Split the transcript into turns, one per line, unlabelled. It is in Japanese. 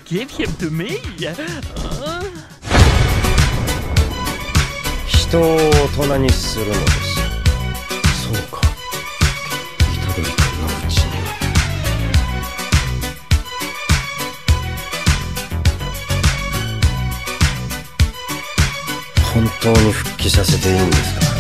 Give him to me.
人を大人にするのです。そうか、虎杖君のうちには。本当に復帰させていいんですか？